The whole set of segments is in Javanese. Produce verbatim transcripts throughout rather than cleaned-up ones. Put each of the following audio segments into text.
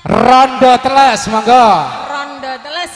Rondo teles monggo. Rondo teles.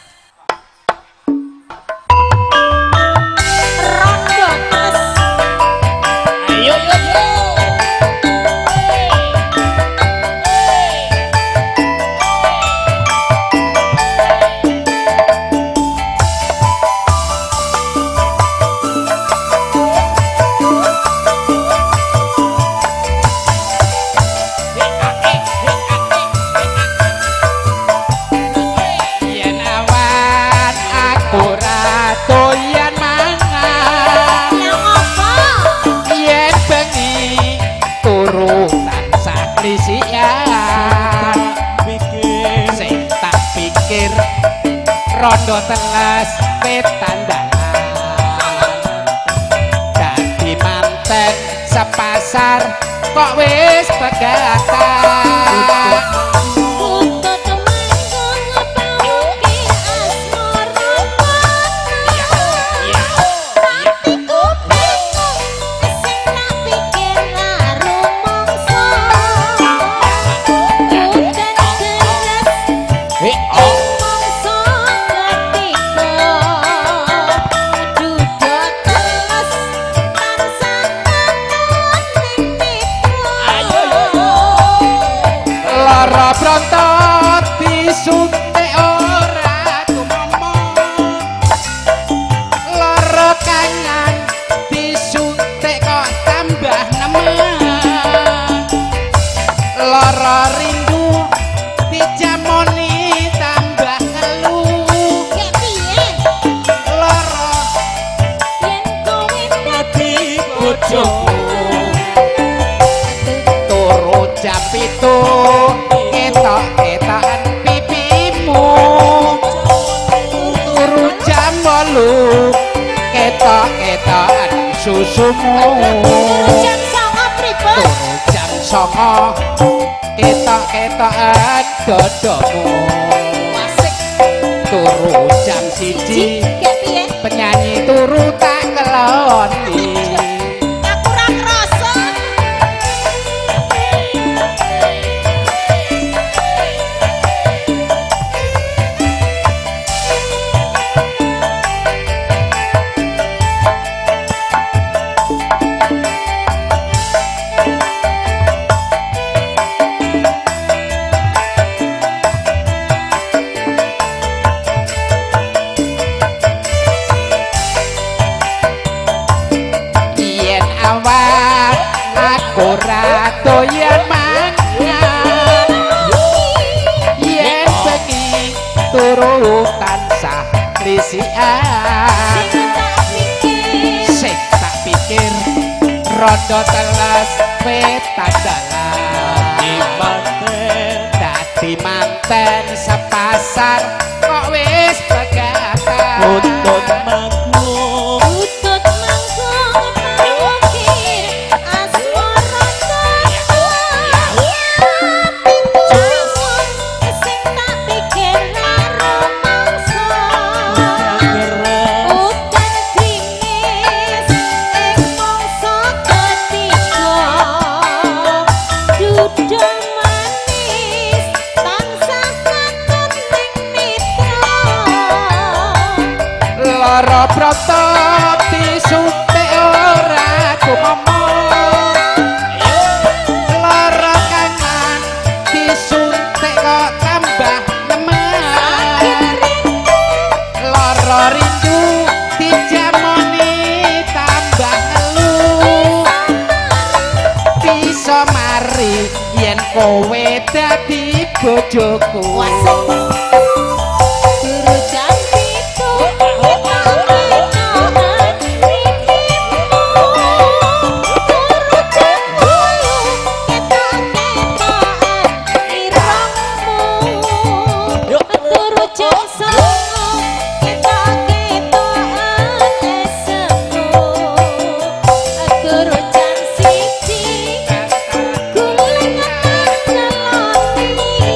Rondo teles petandalan dadi manten sepasar kok wis pegatan. Brontot disuntik ora kumomong, lara kangen disuntik kok tambah nemen, lara rindu dijamoni tambah ngeluh. Kayak piye? Lara Yen kowe dadi bojoku turu jam pitu ketok-ketokan pipimu, turu jam wolu ketok-ketokan susumu, turu jam songo pripun? turu jam songo ketok-ketokan dodomu, Asik. turu jam siji Kayak piye? penyanyi turu tak keloni. Aku ra krasa. Ora doyan mangan yen bengi turu tansah risikan, sing tak pikir rondo teles petandalan dadi manten sepasar kok wis pegatan. Utut manggung Utut manggung mangkir asmara sing tak pikir karo mangsa udan krimis ing mangsa ketiga duda manis tansah katut ning mitra. Lara protot disuntik ora kumomong, lara kangen disuntik kok tambah nemen, lara rindu dijamoni tambah ngeluh. Bisa mari yen kowe dadi bojoku. Turu jam pitu ketok-ketokan pipimu, turu jam wolu ketok-ketokan irungmu, turu jam songo ketok-ketokan esemu, turu jam siji gulengan ngeloni.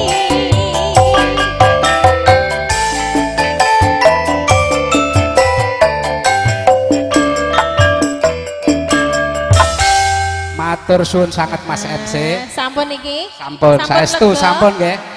Matur suwun sanget Mas M C. Sampun iki. Sampun, saestu lega. sampun nggih.